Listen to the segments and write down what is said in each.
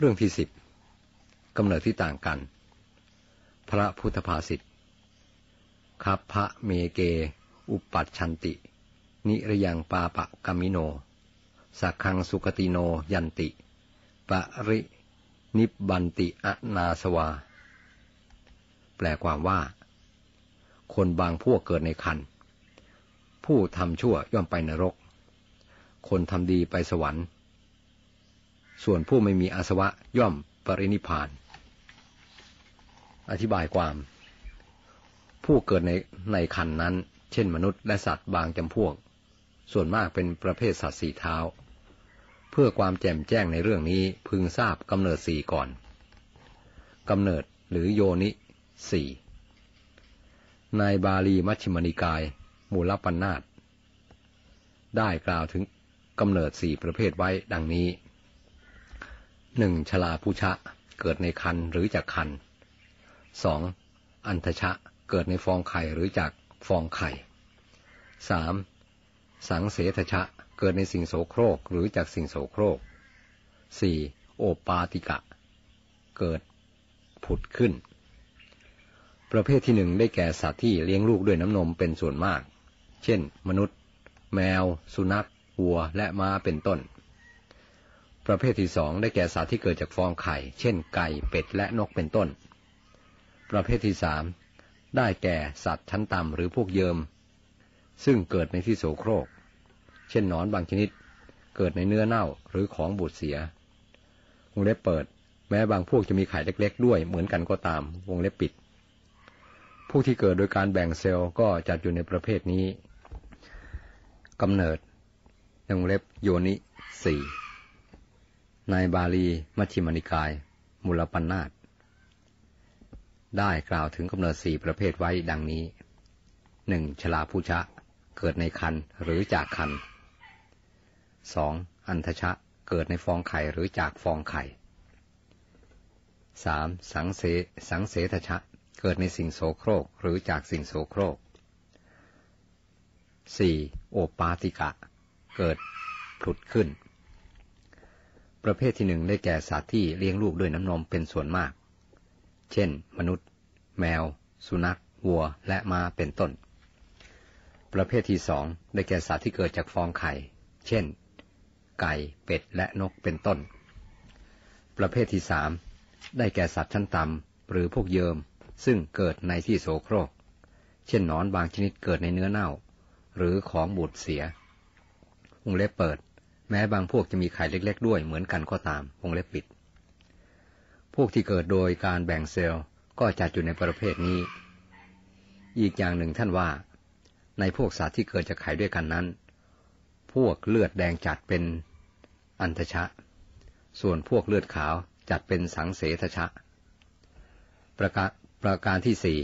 รื่องที่10กำเนิดที่ต่างกันพระพุทธภาษิตคัพพะเมเกอุปัชชันตินิรยังปาปะกัมมิโนสักขังสุคติโนยันติปรินิบบันติอนาสวาแปลความว่าคนบางพวกเกิดในคันผู้ทำชั่วย่อมไปนรกคนทำดีไปสวรรค์ส่วนผู้ไม่มีอาสวะย่อมปรินิพพานอธิบายความผู้เกิดในคันนั้นเช่นมนุษย์และสัตว์บางจำพวกส่วนมากเป็นประเภทสัตว์สี่เท้าเพื่อความแจ่มแจ้งในเรื่องนี้พึงทราบกำเนิดสี่ก่อนกำเนิดหรือโยนิสี่ในบาลีมัชฌิมนิกายมูลปัณณาสได้กล่าวถึงกำเนิดสี่ประเภทไว้ดังนี้ 1. ชลาพุชะเกิดในครรภ์หรือจากครรภ์ 2. อันทชะเกิดในฟองไข่หรือจากฟองไข่ 3. สังเสทชะเกิดในสิ่งโสโครกหรือจากสิ่งโสโครก 4. โอปาติกะเกิดผุดขึ้นประเภทที่หนึ่งได้แก่สัตว์ที่เลี้ยงลูกด้วยน้ำนมเป็นส่วนมากเช่นมนุษย์แมวสุนัขวัวและม้าเป็นต้นประเภทที่สองได้แก่สัตว์ที่เกิดจากฟองไข่เช่นไก่เป็ดและนกเป็นต้นประเภทที่สามได้แก่สัตว์ชั้นต่ำหรือพวกเยิมซึ่งเกิดในที่โสโครกเช่นหนอนบางชนิดเกิดในเนื้อเน่าหรือของบูดเสียวงเล็บเปิดแม้บางพวกจะมีไข่เล็กๆด้วยเหมือนกันก็ตามวงเล็บปิดผู้ที่เกิดโดยการแบ่งเซลล์ก็จัดอยู่ในประเภทนี้กำเนิดในวงเล็บโยนิสี่ในบาลีมัชฌิมนิกายมูลปัณณาสได้กล่าวถึงกำเนิดสี่ประเภทไว้ดังนี้ 1. ชลาพุชะเกิดในครรภ์หรือจากครรภ์ 2. อันทชะเกิดในฟองไข่หรือจากฟองไข่ 3. สังเสทชะเกิดในสิ่งโสโครกหรือจากสิ่งโสโครก 4. โอปาติกะเกิดผุดขึ้นประเภทที่หนึ่งได้แก่สัตว์ที่เลี้ยงลูกด้วยน้ำนมเป็นส่วนมากเช่นมนุษย์แมวสุนัขวัวและม้าเป็นต้นประเภทที่สองได้แก่สัตว์ที่เกิดจากฟองไข่เช่นไก่เป็ดและนกเป็นต้นประเภทที่สามได้แก่สัตว์ชั้นต่ำหรือพวกเยิมซึ่งเกิดในที่โสโครกเช่นหนอนบางชนิดเกิดในเนื้อเน่าหรือของบูดเสียวงเล็บเปิดแม้บางพวกจะมีไข่เล็กๆด้วยเหมือนกันก็ตามวงเล็บปิดพวกที่เกิดโดยการแบ่งเซลล์ก็จัดอยู่ในประเภทนี้อีกอย่างหนึ่งท่านว่าในพวกสัตว์ที่เกิดจากไข่ด้วยกันนั้นพวกเลือดแดงจัดเป็นอันทชะส่วนพวกเลือดขาวจัดเป็นสังเสทชะประการที่สี่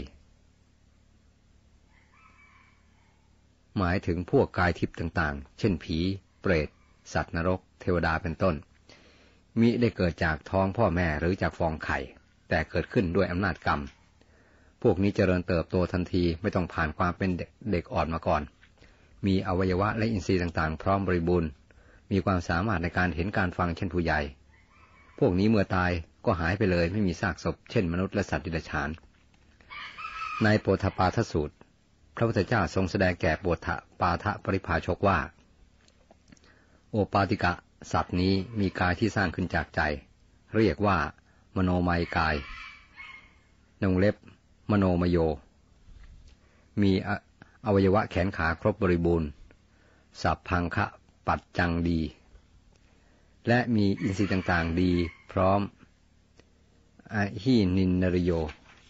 หมายถึงพวกกายทิพย์ต่างๆเช่นผีเปรตสัตว์นรกเทวดาเป็นต้นมิได้เกิดจากท้องพ่อแม่หรือจากฟองไข่แต่เกิดขึ้นด้วยอำนาจกรรมพวกนี้เจริญเติบโตทันทีไม่ต้องผ่านความเป็นเด็กอ่อนมาก่อนมีอวัยวะและอินทรีย์ต่างๆพร้อมบริบูรณ์มีความสามารถในการเห็นการฟังเช่นผู้ใหญ่พวกนี้เมื่อตายก็หายไปเลยไม่มีซากศพเช่นมนุษย์และสัตว์เดรัจฉานในโปธปาทสูตรพระพุทธเจ้าทรงแสดงแก่โปธปาทปริภาชกว่าโอปาติกะสัตว์นี้มีกายที่สร้างขึ้นจากใจเรียกว่ามโนมัยกายในวงเล็บมโนมโยมีอวัยวะแขนขาครบบริบูรณ์สัพพังคะปัจจังดีและมีอินทรีย์ต่างๆดีพร้อมอหินินนริโย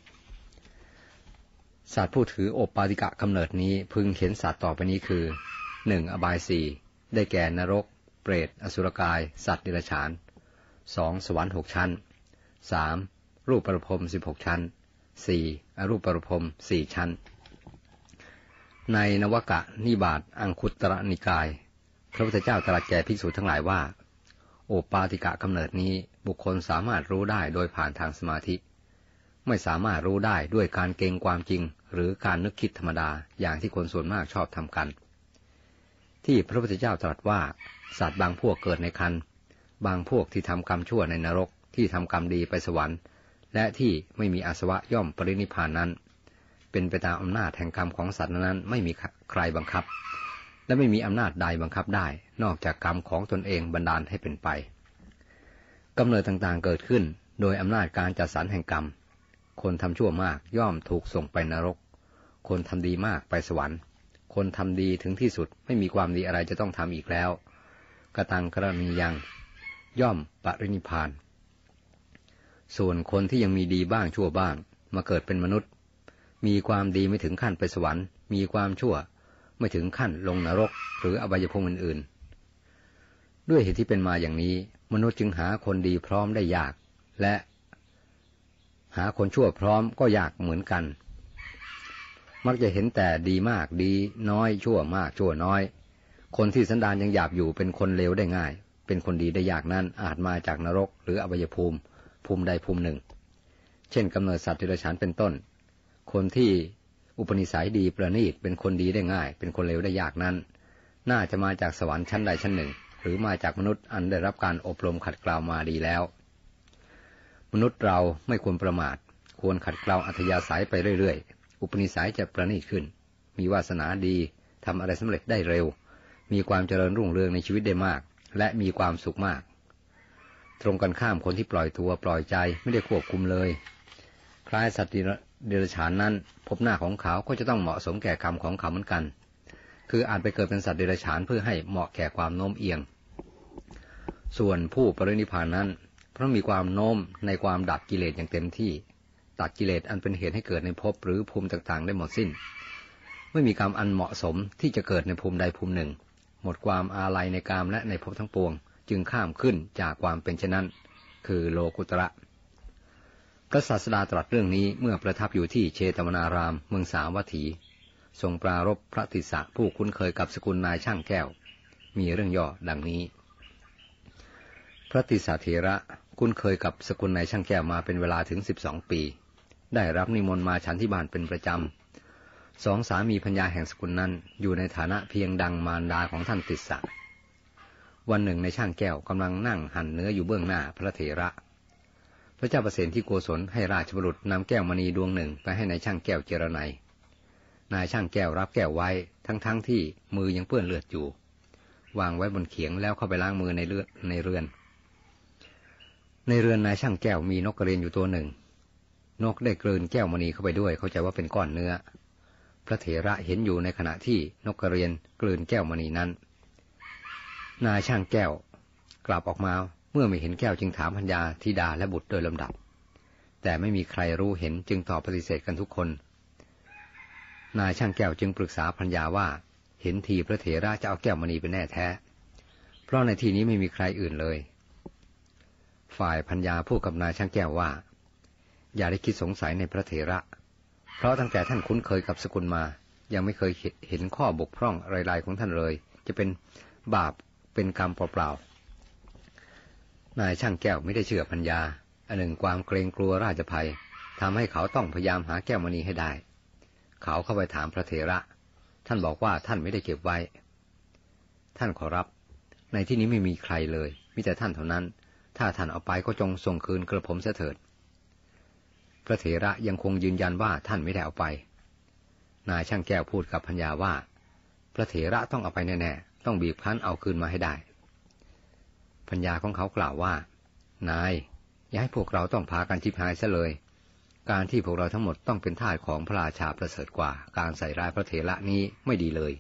สัตว์ผู้ถือโอปาติกะกำเนิดนี้พึงเห็นสัตว์ต่อไปนี้คือ 1. อบายสี่ได้แก่นรกเปรตอสุรกายสัตว์เดรัจฉาน 2. สวรรค์6ชั้น 3. รูปประพรหม16ชั้น 4. อรูปประพรหม4ชั้นในนวกะนิบาตอังคุตรนิกายพระพุทธเจ้าตรัสแก่ภิกษุทั้งหลายว่าโอปาติกะกำเนิดนี้บุคคลสามารถรู้ได้โดยผ่านทางสมาธิไม่สามารถรู้ได้ด้วยการเกรงความจริงหรือการนึกคิดธรรมดาอย่างที่คนส่วนมากชอบทำกันที่พระพุทธเจ้าตรัสว่าสัตว์บางพวกเกิดในครรภ์บางพวกที่ทำกรรมชั่วในนรกที่ทำกรรมดีไปสวรรค์และที่ไม่มีอาสวะย่อมปรินิพพานนั้นเป็นไปตามอำนาจแห่งกรรมของสัตว์นั้นไม่มีใครบังคับและไม่มีอำนาจใดบังคับได้นอกจากกรรมของตนเองบันดาลให้เป็นไปกำเนิดต่างๆเกิดขึ้นโดยอำนาจการจัดสรรแห่งกรรมคนทำชั่วมากย่อมถูกส่งไปนรกคนทำดีมากไปสวรรค์คนทำดีถึงที่สุดไม่มีความดีอะไรจะต้องทำอีกแล้วกตังกรณียังย่อมปรินิพพานส่วนคนที่ยังมีดีบ้างชั่วบ้างมาเกิดเป็นมนุษย์มีความดีไม่ถึงขั้นไปสวรรค์มีความชั่วไม่ถึงขั้นลงนรกหรืออบายภูมิอื่นๆด้วยเหตุที่เป็นมาอย่างนี้มนุษย์จึงหาคนดีพร้อมได้ยากและหาคนชั่วพร้อมก็ยากเหมือนกันมักจะเห็นแต่ดีมากดีน้อยชั่วมากชั่วน้อยคนที่สันดานยังหยาบอยู่เป็นคนเลวได้ง่ายเป็นคนดีได้ยากนั้นอาจมาจากนรกหรืออบายภูมิใดภูมิหนึ่งเช่นกำเนิดสัตว์เดรัจฉานเป็นต้นคนที่อุปนิสัยดีประณีตเป็นคนดีได้ง่ายเป็นคนเลวได้ยากนั้นน่าจะมาจากสวรรค์ชั้นใดชั้นหนึ่งหรือมาจากมนุษย์อันได้รับการอบรมขัดเกลามาดีแล้วมนุษย์เราไม่ควรประมาทควรขัดเกลาอัธยาศัยไปเรื่อยๆอุปนิสัยจะประณีตขึ้นมีวาสนาดีทำอะไรสำเร็จได้เร็วมีความเจริญรุ่งเรืองในชีวิตได้มากและมีความสุขมากตรงกันข้ามคนที่ปล่อยตัวปล่อยใจไม่ได้ควบคุมเลยคล้ายสัตว์เดรัจฉานนั้นพบหน้าของเขาก็จะต้องเหมาะสมแก่กรรมของเขาเหมือนกันคืออาจไปเกิดเป็นสัตว์เดรัจฉานเพื่อให้เหมาะแก่ความโน้มเอียงส่วนผู้ปรินิพพานนั้นเพราะมีความโน้มในความดับกิเลสอย่างเต็มที่ตัดกิเลสอันเป็นเหตุให้เกิดในภพหรือภูมิต่างๆได้หมดสิ้นไม่มีกรรมอันเหมาะสมที่จะเกิดในภูมิใดภูมิหนึ่งหมดความอาลัยในกามและในภพทั้งปวงจึงข้ามขึ้นจากความเป็นเช่นนั้นคือโลกุตระพระศาสดาตรัสเรื่องนี้เมื่อประทับอยู่ที่เชตวนารามเมืองสาวัตถีทรงปรารภพระติสสะผู้คุ้นเคยกับสกุลนายช่างแก้วมีเรื่องย่อดังนี้พระติสสะเถระคุ้นเคยกับสกุลนายช่างแก้วมาเป็นเวลาถึง12 ปีได้รับนิมนต์มาฉันที่บ้านเป็นประจำสองสามีภรรยาแห่งสกุลนั้นอยู่ในฐานะเพียงดังมารดาของท่านติสสะวันหนึ่งในช่างแก้วกำลังนั่งหั่นเนื้ออยู่เบื้องหน้าพระเถระพระเจ้าประเสนที่โกศลให้ราชบุรุษนำแก้วมณีดวงหนึ่งไปให้นายช่างแก้วเจรไนนายช่างแก้วรับแก้วไว้ทั้งที่มือยังเปื้อนเลือดอยู่วางไว้บนเขียงแล้วเข้าไปล้างมือในเรือนนายช่างแก้วมีนกกระเรียนอยู่ตัวหนึ่งนกได้กลืนแก้วมณีเข้าไปด้วยเข้าใจว่าเป็นก้อนเนื้อพระเถระเห็นอยู่ในขณะที่นกกระเรียนกลืนแก้วมณีนั้นนายช่างแก้วกลับออกมาเมื่อไม่เห็นแก้วจึงถามพัญญาธิดาและบุตรโดยลำดับแต่ไม่มีใครรู้เห็นจึงตอบปฏิเสธกันทุกคนนายช่างแก้วจึงปรึกษาพัญญาว่าเห็นทีพระเถระจะเอาแก้วมณีเป็นแน่แท้เพราะในที่นี้ไม่มีใครอื่นเลยฝ่ายพัญญาพูดกับนายช่างแก้วว่าอย่าได้คิดสงสัยในพระเถระเพราะตั้งแต่ท่านคุ้นเคยกับสกุลมายังไม่เคยเห็นข้อบกพร่องไรๆของท่านเลยจะเป็นบาปเป็นกรรมเปล่าๆนายช่างแก้วไม่ได้เชื่อพัญญาอันหนึ่งความเกรงกลัวราชภัยทำให้เขาต้องพยายามหาแก้วมณีให้ได้เขาเข้าไปถามพระเถระท่านบอกว่าท่านไม่ได้เก็บไว้ท่านขอรับในที่นี้ไม่มีใครเลยมีแต่ท่านเท่านั้นถ้าท่านเอาไปก็จงส่งคืนกระผมเสียเถิดพระเถระยังคงยืนยันว่าท่านไม่ได้เอาไปนายช่างแก้วพูดกับพัญญาว่าพระเถระต้องเอาไปแน่ๆต้องบีบคั้นเอาคืนมาให้ได้พัญญาของเขากล่าวว่านายอย่าให้พวกเราต้องพากันชิบหายซะเลยการที่พวกเราทั้งหมดต้องเป็นทาสของพระราชาประเสริฐกว่าการใส่ร้ายพระเถระนี้ไม่ดีเลย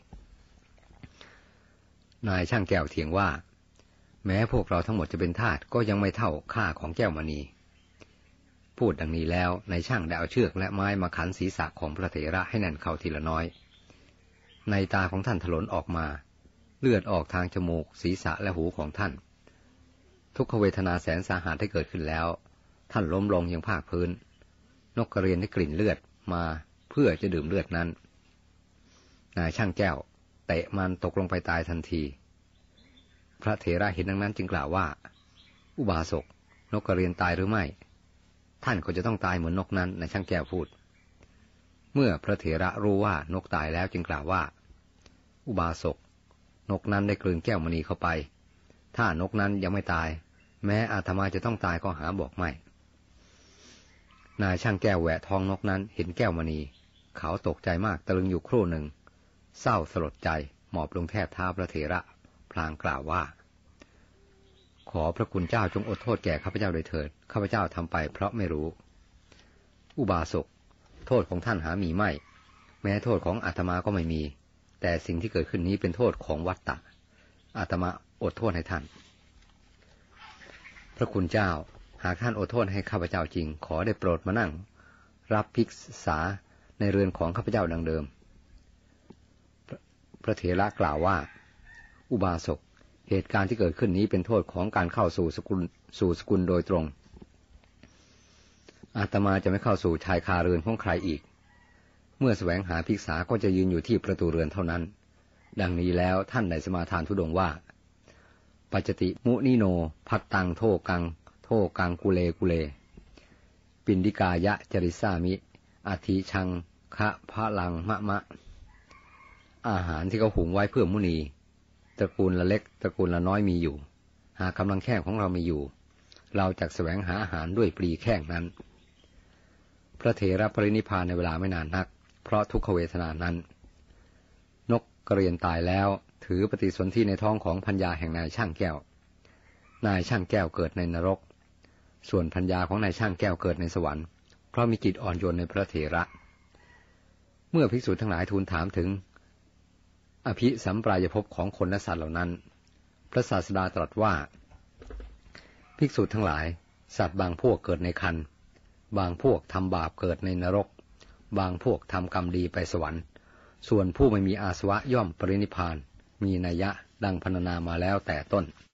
นายช่างแก้วเถียงว่าแม้พวกเราทั้งหมดจะเป็นทาสก็ยังไม่เท่าค่าของแก้วมณีพูดดังนี้แล้วนายช่างได้เอาเชือกและไม้มาขันศีรษะของพระเถระให้แน่นเข้าทีละน้อยในตาของท่านถลนออกมาเลือดออกทางจมูกศีรษะและหูของท่านทุกขเวทนาแสนสาหัสได้เกิดขึ้นแล้วท่านล้มลงยังภาคพื้นนกกระเรียนได้กลิ่นเลือดมาเพื่อจะดื่มเลือดนั้นนายช่างแก้วเตะมันตกลงไปตายทันทีพระเถระเห็นดังนั้นจึงกล่าวว่าอุบาสกนกกระเรียนตายหรือไม่ท่านก็จะต้องตายเหมือนนกนั้นนายช่างแก้วพูดเมื่อพระเถระรู้ว่านกตายแล้วจึงกล่าวว่าอุบาสกนกนั้นได้กลืนแก้วมณีเข้าไปถ้านกนั้นยังไม่ตายแม้อาตมาจะต้องตายก็หาบอกไม่นายช่างแก้วแหวะทองนกนั้นเห็นแก้วมณีเขาตกใจมากตะลึงอยู่ครู่หนึ่งเศร้าสลดใจหมอบลงแทบเท้าพระเถระพลางกล่าวว่าขอพระคุณเจ้าจงอดโทษแก่ข้าพเจ้าโดยเถิดข้าพเจ้าทำไปเพราะไม่รู้อุบาสกโทษของท่านหามีไม่แม้โทษของอาตมาก็ไม่มีแต่สิ่งที่เกิดขึ้นนี้เป็นโทษของวัฏฏะอาตมาอดโทษให้ท่านพระคุณเจ้าหากท่านอดโทษให้ข้าพเจ้าจริงขอได้โปรดมานั่งรับภิกษาในเรือนของข้าพเจ้าดังเดิมพระเถระกล่าวว่าอุบาสกเหตุการณ์ที่เกิดขึ้นนี้เป็นโทษของการเข้าสู่สกุลโดยตรงอาตมาจะไม่เข้าสู่ชายคาเรือนของใครอีกเมื่อแสวงหาภิกษาก็จะยืนอยู่ที่ประตูเรือนเท่านั้นดังนี้แล้วท่านได้สมาทานธุดงค์ว่าปัจจติมุนิโนภัตตังโทกังกุเลปินดิกายะจริสามิอธิชังคะพะลังมะอาหารที่เขาหุงไว้เพื่อมุนีตระกูลละเล็กตระกูลละน้อยมีอยู่หากกำลังแข้งของเรามีอยู่เราจักแสวงหาอาหารด้วยปลีแข้งนั้นพระเถระปรินิพพานในเวลาไม่นานนักเพราะทุกขเวทนานั้นนกกระเรียนตายแล้วถือปฏิสนธิในท้องของพัญญาแห่งนายช่างแก้วนายช่างแก้วเกิดในนรกส่วนพัญญาของนายช่างแก้วเกิดในสวรรค์เพราะมีจิตอ่อนโยนในพระเถระเมื่อภิกษุทั้งหลายทูลถามถึงอภิสัมปรายภพของคนและสัตว์เหล่านั้นพระศาสดาตรัสว่าภิกษุทั้งหลายสัตว์บางพวกเกิดในคันบางพวกทำบาปเกิดในนรกบางพวกทำกรรมดีไปสวรรค์ส่วนผู้ไม่มีอาสวะย่อมปรินิพพานมีนัยยะดังพรรณนามาแล้วแต่ต้น